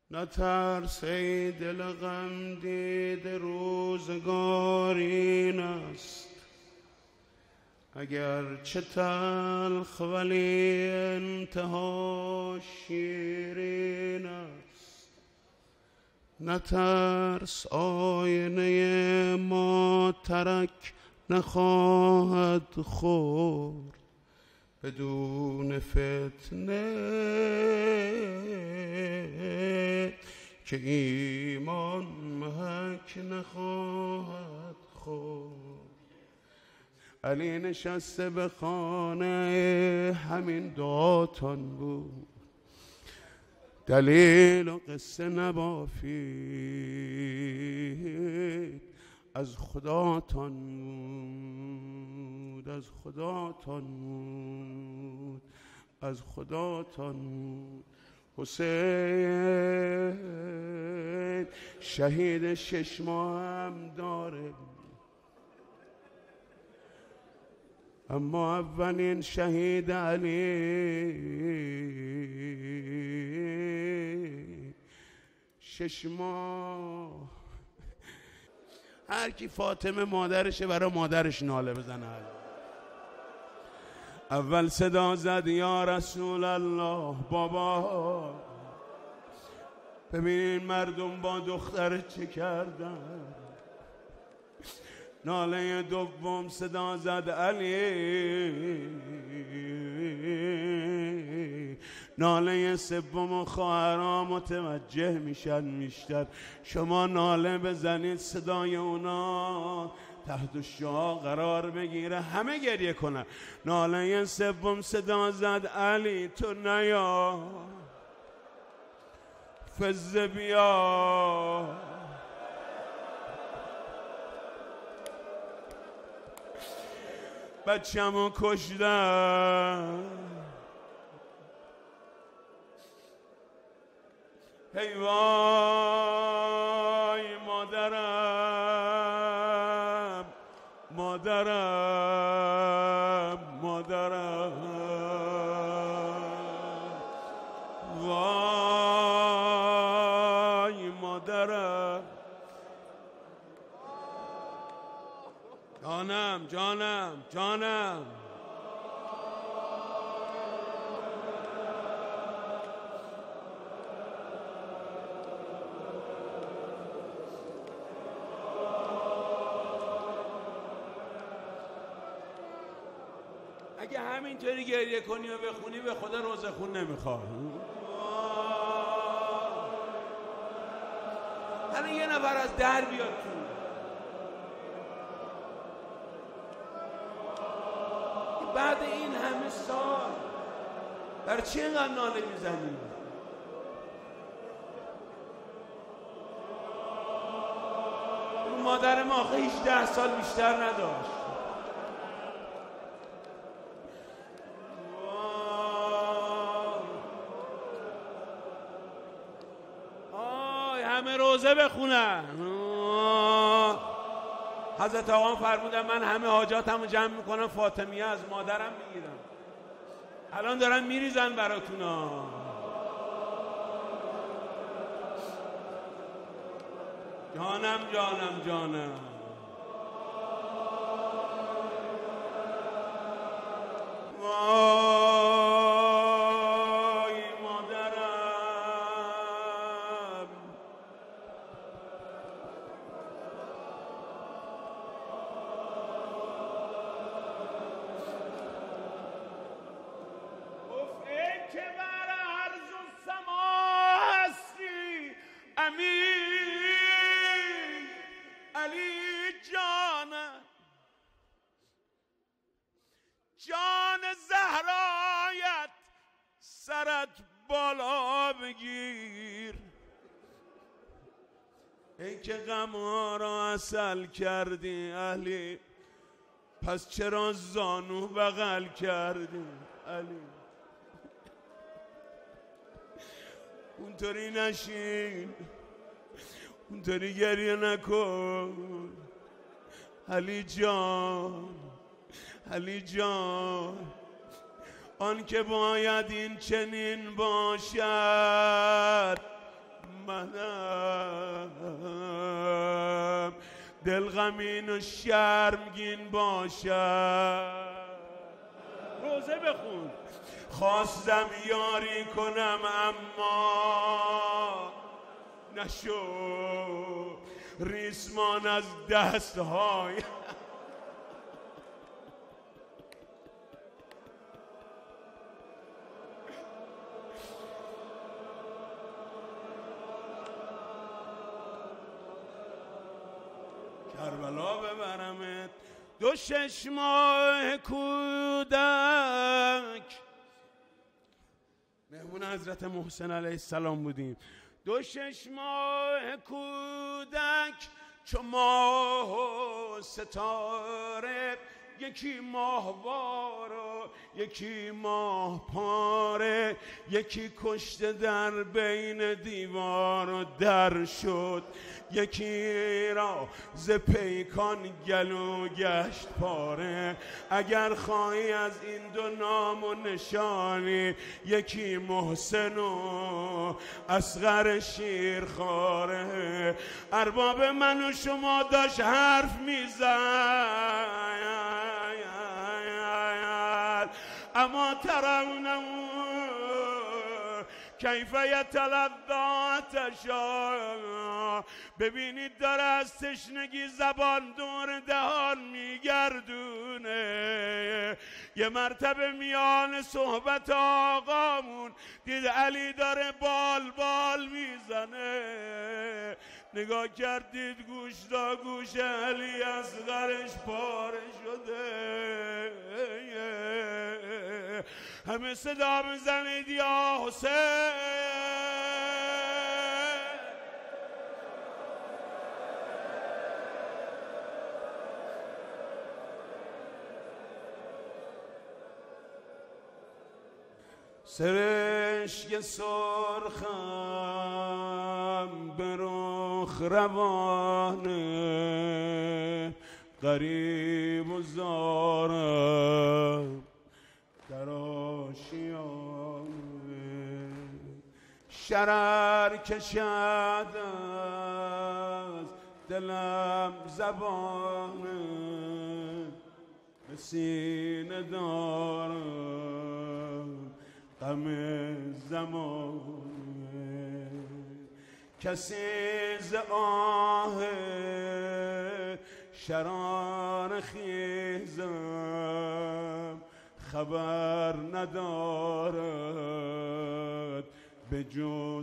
نترس ای دل غم دیده روزگار این است، اگر چه تلخ ولی انتها شیرین است. نترس آینه ما ترک نخواهد خورد، بدون فتنه که ایمان محک نخواهد خورد. علی نشسته به خانه همین دعاتان بود، دلیل و قصه نبافید، از خداتان بود، از خداتان بود، از خداتان بود. حسین شهید 6 ماه هم داره، اما اولین شهید علی 6 ماه. هر کی فاطمه مادرشه برای مادرش ناله بزنه. اول صدا زد یا رسول الله، بابا ببین مردم با دختر چه کردن. ناله دوم صدا زد علی، ناله سوم خواهرها متوجه میشن بیشتر. شما ناله بزنید صدای اونا تحت شعاع قرار بگیره، همه گریه کنن. ناله سوم صدا زد علی تو نیا، فزه بیا، بچه‌مو کشتن. هی وای مادرم، مادرم، مادرم، وای مادرم، جانم جانم جانم. اگه همینطوری گریه کنی و بخونی به خدا روزه خون نمیخواد. الان یه نفر از در بیاد تو. بعد این همه سال برای چی اینقدر ناله میزنی؟ مادر ما آخه 18 سال بیشتر نداشت. همه روزه بخونن. حضرت آقا فرمودن من همه حاجاتمو جمع میکنم فاطمیه از مادرم میگیرم. الان دارن میریزن براتونا. جانم جانم جانم. وای مادرم. گفت ای که بر عرض و سما هستی امین، علی جانم، جان زهرایت سرت بالا بگیر. ای که غمها را عسل کردی علی، پس چرا زانو بغل کردی علی؟ اونطوری نشین، اونطوری گریه نکن علی جان، علی جان. آن که باید این چنین باشد دل غمین و شرمگین باشد. روزه بخون. خواستم یاری کنم اما نشد، ریسمان از دستهای کربلا ببرمت. 6 ماه کودک، مهمون حضرت محسن علیه السلام بودیم. 6 ماه کودک چو ماه و ستاره، یکی ماهوار و یکی ماه پاره، یکی کشته در بین دیوار و در شد، یکی را ز پیکان گلو گشت پاره. اگر خواهی از این دو نام و نشانی، یکی محسن و اصغر شیرخواره. ارباب من و شما داشت حرف میزد، اما ترونه کیف یتلذی عطشا. ببینید داره از تشنگی زبان دور دهان میگردونه. یه مرتبه میان صحبت آقامون دید علی داره بال بال میزنه. نگاه کردید گوش تا گوش علی اصغرش پاره شده. همه صدا بزنید یا حسین. سرشک سرخم به رخ روانه، غریب و زارم در آشیانه. شرر کشد از دلم زبانه، به سینه دارم غم زمانه. کسی ز آه شرار خیزم خبر ندارد به جز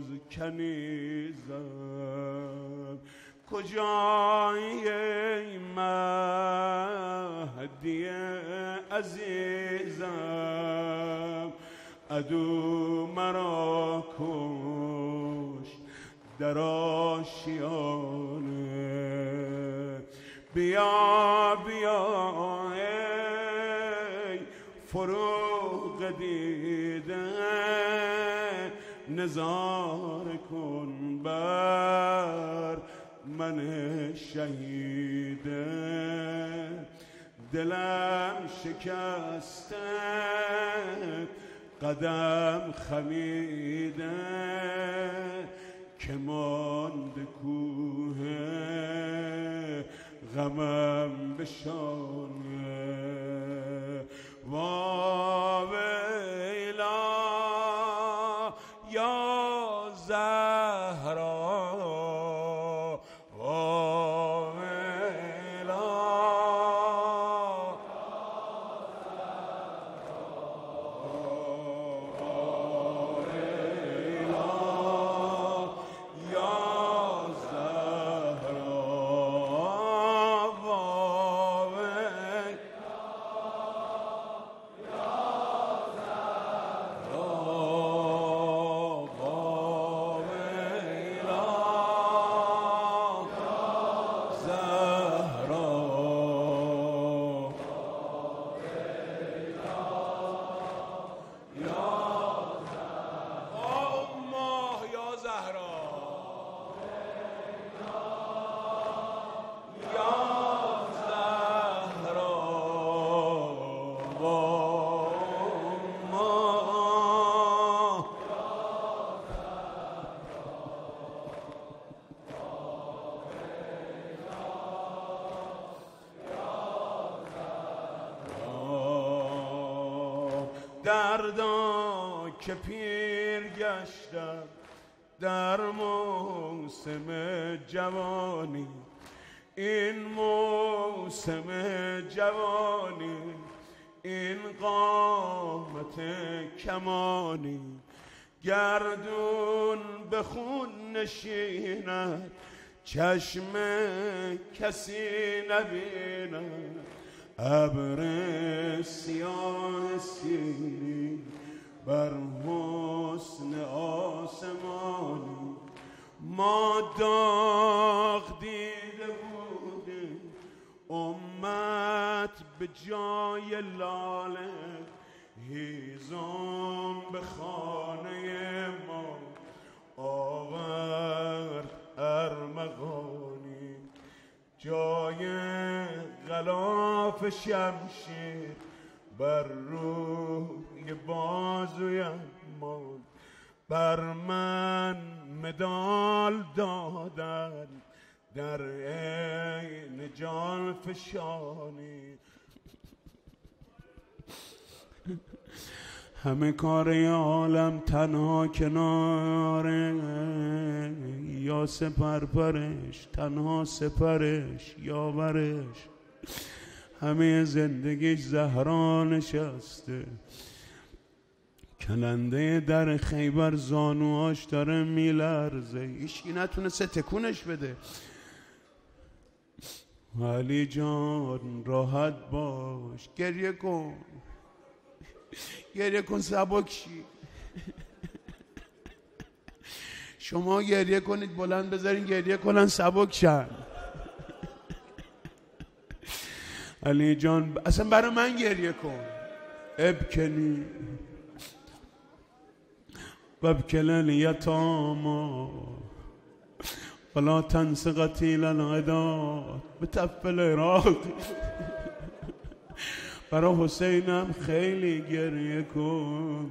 کنیزم. کجایی ای مهدی عزیزم، عدو مرا کش در آشیانه. بیا بیا ای فروغ دیده، نظاره کن بر من شهیده. دلم شکسته قدم خمیده، که مانده کوه غمم به شانه. واویلا یا زهرا، واویلا دردا که پیر گشتم در موسم جوانی، این موسم جوانی، این قامت کمانی، گردون به خون نشیند چشم کسی نبیند، ابر سیاه سیری بر حسن آسمانی، ما داغ دیده بودیم امت به جای لاله، هیزم به خانه ما آورد ارمغانی، جای غلاف شمشیر بر روی بازویم ماند، بر من مدال دادن در عین جان فشانی. همه کار عالم تنها کناره، یا سپرپرش تنها سپرش یاورش، همه زندگیش زهرا نشسته، کلنده در خیبر زانوهاش داره میلرزه، هیچکی نتونسته تکونش بده. علی جان راحت باش، گریه کن، گریه کن سبک شی. شما گریه کنید بلند بذارین گریه کنن سبک شن. علی جان اصلا برای من گریه کن. ابکنی وابکل الیتاما ولا تنس قتیل العداد بتفل عراقی. برای حسینم خیلی گریه کن،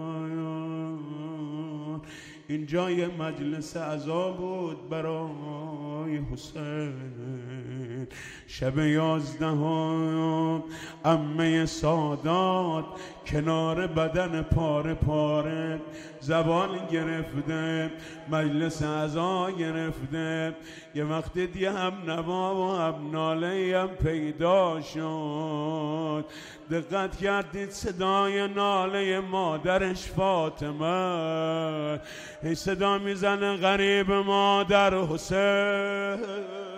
این جای مجلس عزا بود برای حسین. شب 11 عمه سادات کنار بدن پاره پاره زبان گرفته، مجلس عزا گرفته. یه وقتی دیگه هم نوا و هم ناله هم پیدا شد. دقت کردید صدای ناله مادرش فاطمه، هی صدا میزنه غریب مادر حسین.